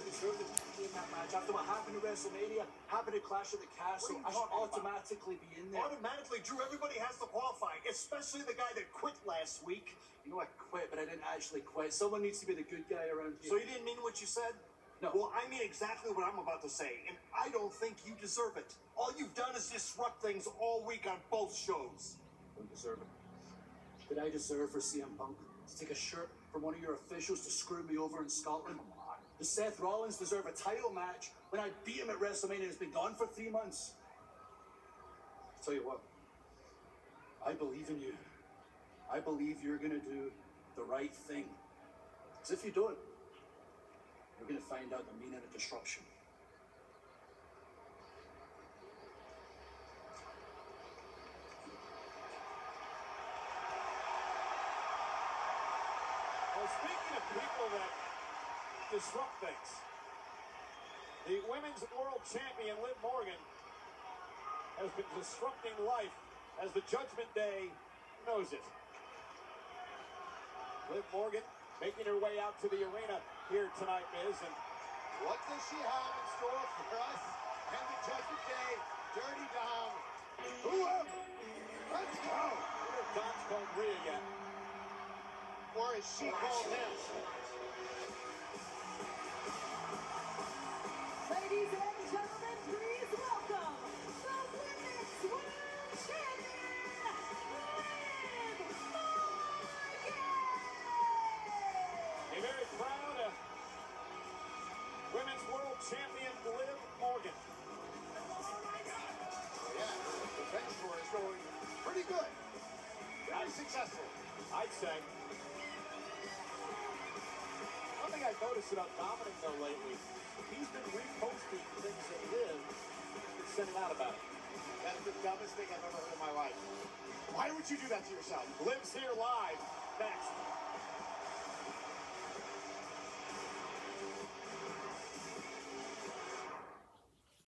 deserved to be in that match. After what happened at WrestleMania, happened at Clash at the Castle, I should automatically be in there. Automatically, Drew, everybody has to qualify, especially the guy that quit last week. You know, I quit, but I didn't actually quit. Someone needs to be the good guy around here. So you didn't mean what you said? No. Well, I mean exactly what I'm about to say, and I don't think you deserve it. All you've done is disrupt things all week on both shows. I don't deserve it. Did I deserve for CM Punk to take a shirt from one of your officials to screw me over in Scotland? Does Seth Rollins deserve a title match when I beat him at WrestleMania and has been gone for 3 months? I'll tell you what, I believe in you. I believe you're going to do the right thing. Because if you don't, you're going to find out the meaning of disruption. Well, speaking of people that disrupt things, the Women's World Champion Liv Morgan has been disrupting life as the Judgment Day knows it. Liv Morgan making her way out to the arena here tonight, Miz. And what does she have in store for us and the Judgment Day? Dirty Dom. Whoever. Let's go. Dom's called Rhea again. Or as she called him. Ladies and gentlemen, please welcome the Women's World Champion, Liv Morgan! A very proud Women's World Champion, Liv Morgan. Yeah, the bench score is going pretty good. Very successful, I'd say. One thing I've noticed about Dominic, though, lately, he's been reposting things that Liv been sending out about it. That's the dumbest thing I've ever heard in my life. Why would you do that to yourself? Liv's here live next.